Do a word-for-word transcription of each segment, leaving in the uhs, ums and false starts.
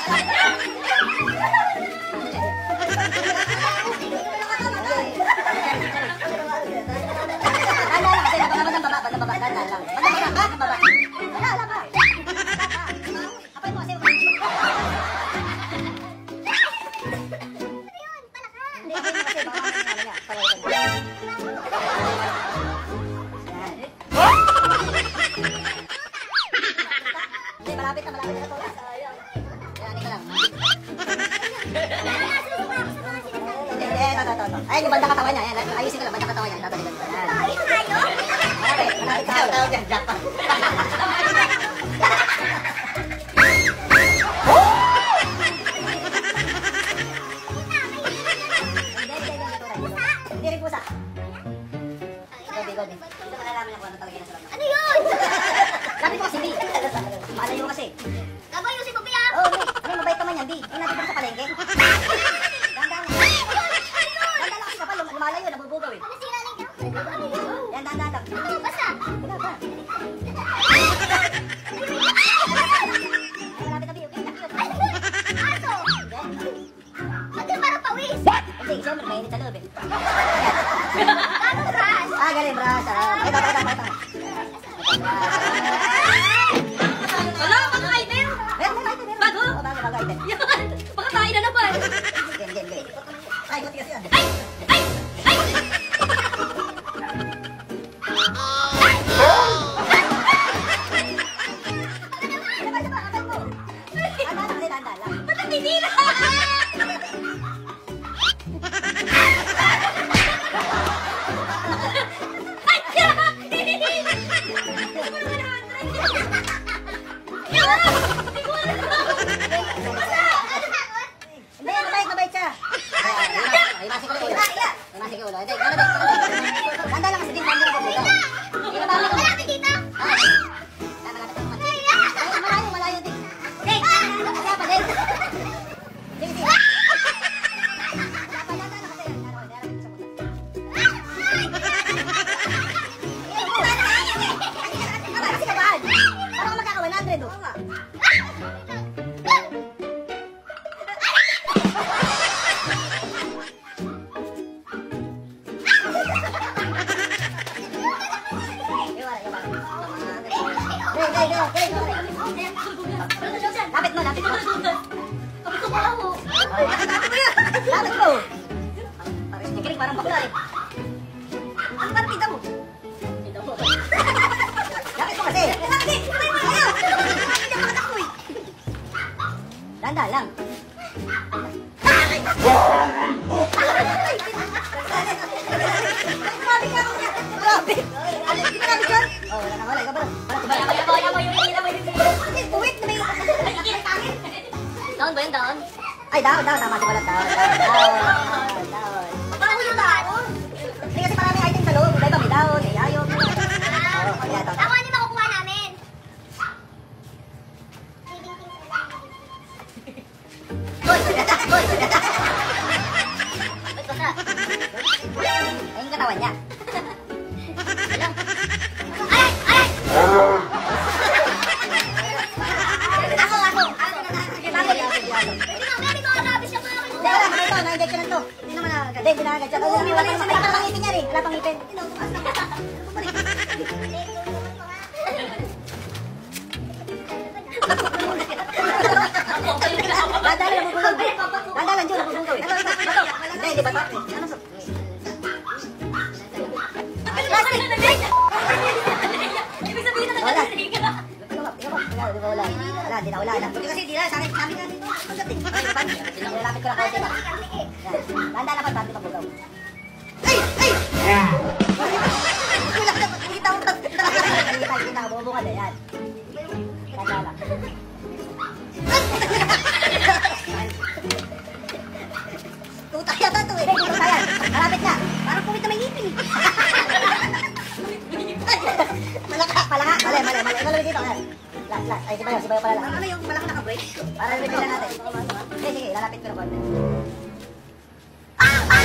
Malapit na, malapit na ito. Yan, ika lang. Hindi, ito, ito, ito. Ayun, yung bandang katawan niya. Ayan, ayusin ko lang, bandang katawan niya. Tataligan ko. Yan. Ayun tayo? Malapit, malapit tayo. Tawag yan, jackpot. Hindi rin pusa. Gobi, gobi. Dito ka nalaman niya kung ano talaga yung sarap. Ano yun? Lapit mo kasi, Bi. Malayo kasi. Gabo yung si Bubi ah! Oo, Bi. Ano, mabait ka man yan, Bi. Yung natin sa palengke. Dandan. Dandan lang kasi kapal. Lumalayo, nabubugaw eh. Ano singaling ka? Yan, dandan lang. Ano, basta? Wala ba? Ay, malapit na, Bi. Okay, cute. Aso! Ba't yung parang pawis? Hindi, siyempre, mainit sa loob eh. Ano, Ras? Ah, galing, Bras. Ah, pakita, pakita, pakita. Wala, bago item! Meron, meron item, meron. Bago? Oo, bago, bago item. Yan! Baka tayo na naman! Game, game, game. Ay, buti kasi yan. Ay! Ay! Ay! Sabay, sabay, akal mo. Dandan lang kasi, dandan lang. Ba't nagtitira? Ay! Yan! Hindi, mabait, mabait siya. Ay, masik ko ulo. Ay, masik ko ulo. Hindi, mabait, mabait. Dandan lang kasi din, dandan lang kasi. Hindi na dami ko. Malapit dito! Ah, malapit ako. Ay, malayo, malayo din. Wala pa din. Sige, sige. Wala pa, dandan lang kasi. Ano, darapin sa puso. Kasi kabaan. Parang magkaka one hundred oh. Lapit mo, lapit mo. Kapit ko pa ako! Lapit mo. Parang sikiling, parang bakla eh. Ano ba pita mo? Pita mo. Lapit mo kasi. Lapit! Lapit mo kayo! Hindi ako natakbo eh. Danda lang. Grabe ka ako niya. Grabe. Alam, di ba namin yun? Oh, wala na, wala. Ikaw ba? Wala kayo ba? Yaman yung hindi naman yung hindi. Puwit na may... Down ba yun, down? Ay, down, down. Tama si Balat. Down, down, down, down. Paano yung down? Hindi kasi maraming item sa loob. Iba iba may down, may ayok. Oo, kaya down. Ako ano makukuha namin? Hoy! Hoy! Ba't basta? Ayun yung katawan niya. Ay! Ay! Ako, ako! Sige, bagay ako. Sige, ako. Hindi mo, hindi mo karabis yung mga Hindi, wala. Mga ito, na-injection lang to. Hindi naman nakagad. Hindi, hindi nakagad. Wala pang ngipin yan eh. Wala pang ngipin. Dada lang, nabubulog. Dada lang, Diyo, nabubulog. Hindi, hindi ba ito? Ano sa... Plastic! Ibig sabihin na Wala. nagkasinig ka. Tingnan mo, tingnan mo. Wala, di ba wala? Wala, di na, wala na. Buti kasi di na, sa akin, sabi nga dito, pagdating. Nilalapit ko lang konti ba? Yan. Danda lang pa, dati pabugaw. Ay! Ay! Wala na, kita mo. Kita, kita, bubungan na yan. Danda lang. Tutak yata ito eh. Tutak tayo. Malapit na. Parang pumit na may ngipin eh. Malaka, palaka. Mali, mali, mali. Ikaw lang dito. Last, last. Ay, sibayo, sibayo pala lang. Ano yung malaki naka-break? Para lumipin lang natin. Sige, sige, lalapit ko na konti. Ah! Ah!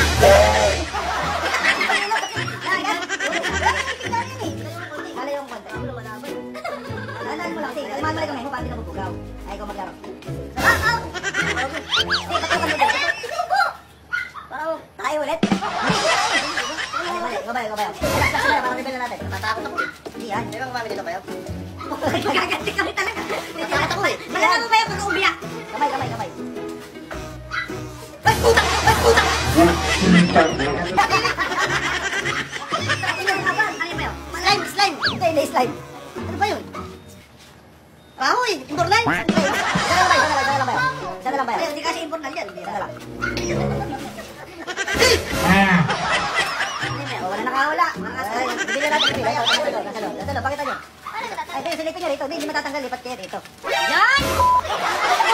Mali yung konti. Alaan mo lang kasi. Alimahan mo lang kami. Kung paano nabubugaw. Ay, ikaw maglaro. Ah! Ah! Kahoy, indoor line. Isa na lang ba? Isa na lang, isa na lang ba? Isa na lang ba? Ay, hindi kasi indoor line yan. Isa na lang. Oh, wala nakawala. Ay, hindi na natin. Ay, nasa loob, nasa loob, nasa loob. Pakita nyo. Ay, ito yung silipin nyo rito. Hindi, hindi matatanggal. Lipat kayo rito. Yan!